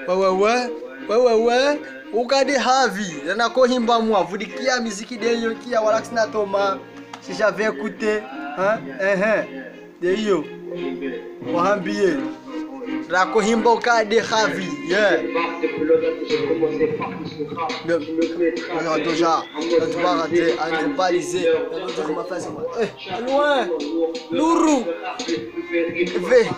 Ouais. Ukade Havi, na kohimba moi, vous dites qu'il y a musique de qui a Walax na Thomas. Si j'avais écouté, de yo. Wahambie. La kohimba ukade Havi, yeah. Déjà, tu vas rater, on ne pas liser. Loin, lourou. V.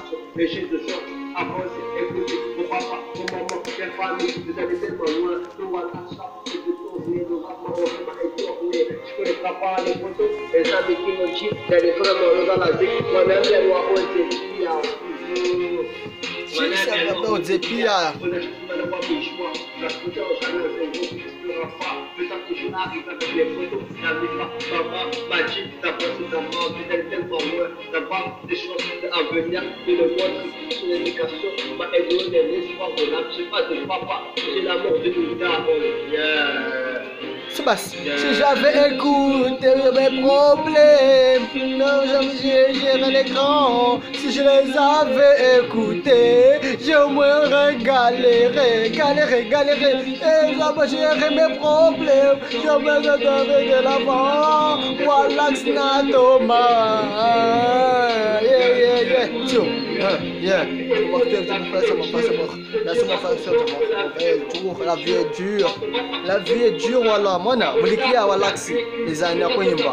Si j'avais écouté mes problèmes, non, j'ai géré l'écran. Si je les avais écoutés, j'ai au moins galéré. Et j'avais géré mes problèmes, j'avais donné de l'avant. Walax na Thomas. Yeah. La vie est dure, voilà. Mona, vous dites qu'il y a Walax, les années à Koyimba.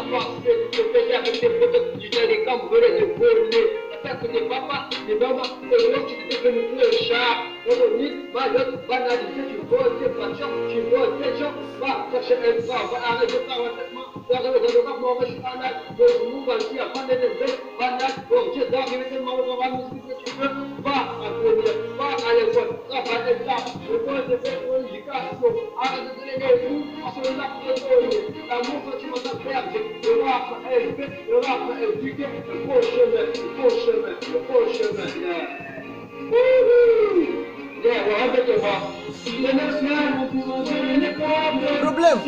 Problème.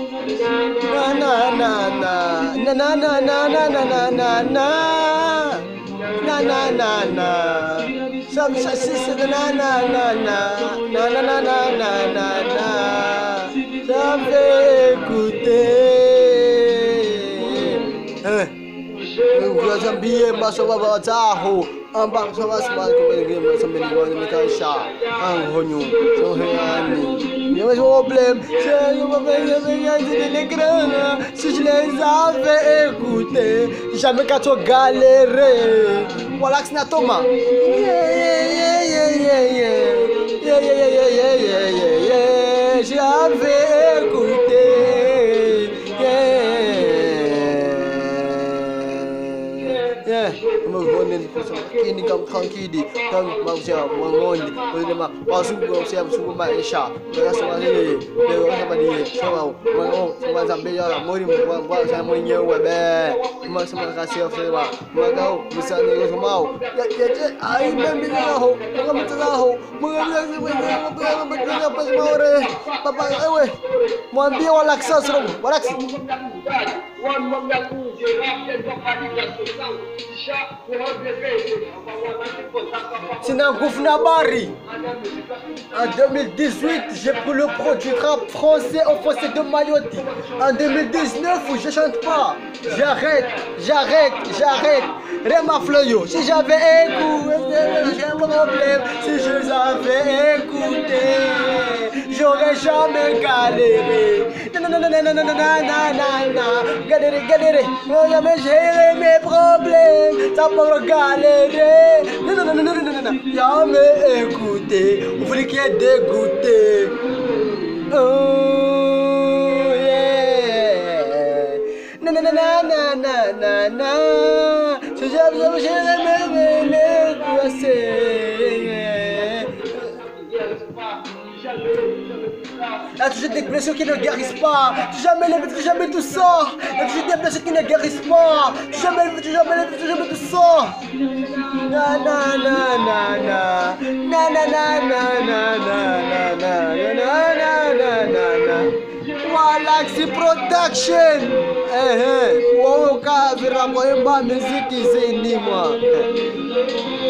J'avais écouté. Vous avez ma sauva taho. Ambang sama semua kemudian sambil mereka sah, anghonyo, sohani. Il y a un problème, c'est si je les avais écoutés, jamais qu'à toi galérer. Walax na Thomas. J'avais écouté. Ini kam kidi kam manusia mengondi bagaimana masuk manusia masuk maisha dengan semua ini dengan sama dia semua semua sampai ya mori buat saya mau nyewa semua kasih semua kau bisa nih semua ya ai memang tahu mengambil tahu mengambil apa semua orang papa mau ambil Walax serum Walax c'est un gouffre nabari. En 2018, j'ai pris le pro du rap français au fossé de Mayotte. En 2019, je chante pas. J'arrête. Rema Fleuyo. Si j'avais écouté, j'ai un problème. Si je les avais écoutés, j'aurais jamais galéré. Galérer. Jamais géré mes problèmes. Ça peut galérer. Non. Jamais écouté. Vous voulez qu'il y ait dégoûté. Oh yeah. Na. Si j'avais géré mes Là, tu jettes des blessures qui ne guérissent pas. Tu jamais tout ça. Là, tu jettes des blessures qui ne guérissent pas. Tu jamais tout ça. Na. Walax Production. Wow, ka vira kwa music zini mwa.